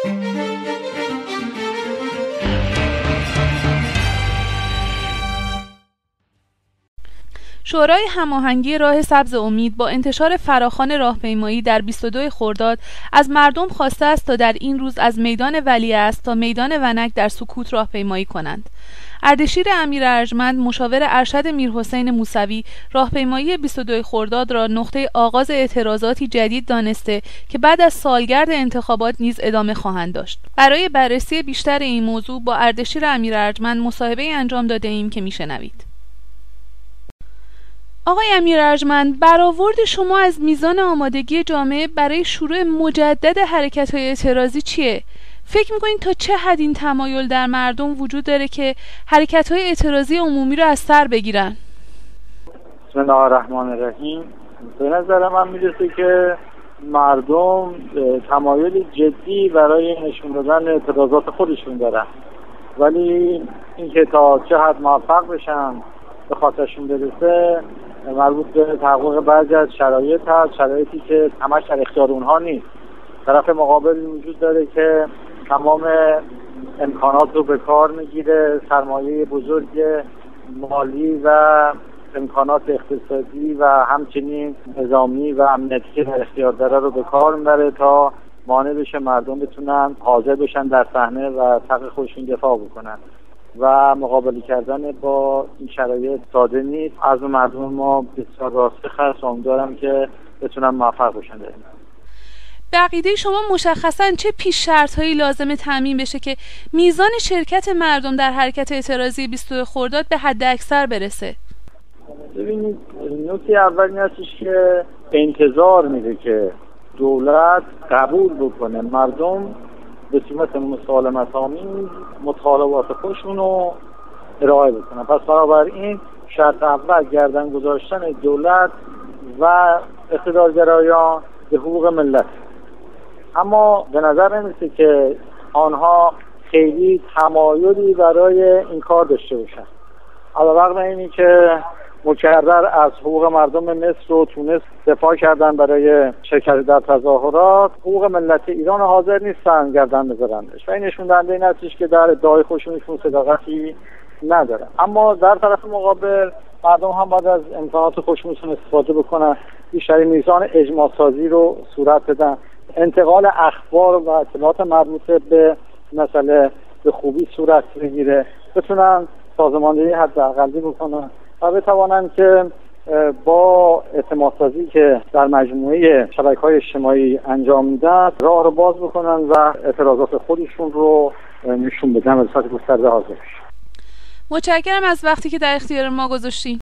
شورای هماهنگی راه سبز امید با انتشار فراخوان راهپیمایی در 22 خرداد از مردم خواسته است تا در این روز از میدان ولیعصر تا میدان ونک در سکوت راهپیمایی کنند. اردشیر امیر ارجمند مشاور ارشد میرحسین موسوی راهپیمایی 22 خرداد را نقطه آغاز اعتراضاتی جدید دانسته که بعد از سالگرد انتخابات نیز ادامه خواهند داشت. برای بررسی بیشتر این موضوع با اردشیر امیر ارجمند مصاحبه انجام داده ایم که میشنوید. آقای امیر ارجمند، برآورد شما از میزان آمادگی جامعه برای شروع مجدد حرکت‌های اعتراضی چیه؟ فکر می‌کنید تا چه حد این تمایل در مردم وجود داره که حرکت‌های اعتراضی عمومی رو از سر بگیرن؟ بسم الله الرحمن الرحیم. به نظر من میرسه که مردم تمایل جدی برای نشون دادن اعتراضات خودشون دارن، ولی اینکه تا چه حد موفق بشن به خاطرشون برسه مربوط به تحقق بعضی از شرایط هست، شرایطی که همش در اختیار اونها نیست. طرف مقابل وجود داره که تمام امکانات رو به کار میگیره، سرمایه بزرگ مالی و امکانات اقتصادی و همچنین نظامی و امنیتی در اختیار داره رو به کار میبره تا مانع بشه مردم بتونن حاضر بشن در صحنه و حق خودشون دفاع بکنن و مقابله کردن با این شرایط ساده نیست. عزم مردم ما بسیار راسخ است و امیدوارم که بتونن موفق بشن. به عقیده شما مشخصاً چه پیش شرط‌هایی لازمه تامین بشه که میزان شرکت مردم در حرکت اعتراضی 22 خرداد به حد اکثر برسه؟ ببینید، نکته اول این هستش که انتظار میره که دولت قبول بکنه مردم به صورت مسالمت‌آمیز مطالبات خودشون رو ارائه بکنن. پس بنابراین شرط اول گردن گذاشتن دولت و اقتدارگرایان به حقوق ملت. اما به نظر نمیسه که آنها خیلی تمایلی برای این کار داشته باشن. علیرغم اینی که مکرر از حقوق مردم مصر و تونس دفاع کردن برای شرکت در تظاهرات، حقوق ملت ایران حاضر نیستن گردن بذارنش و این نشون دهنده این هستش که در ادعای خودشون صداقتی ندارن. اما در طرف مقابل مردم هم باید از امکانات خودشون استفاده بکنن، بیشترین میزان اجماع سازی رو صورت بدن، انتقال اخبار و اطلاعات مربوطه به مسئله به خوبی صورت بگیره، بتونن سازماندهی حداقلی بکنن و بتوانن که با اعتماد سازی که در مجموعه شبکه‌های اجتماعی انجام میدن راه رو باز بکنن و اعتراضات خودشون رو نشون بدن و به صورت گسترده حاضر بشن. متشکرم از وقتی که در اختیار ما گذاشتین.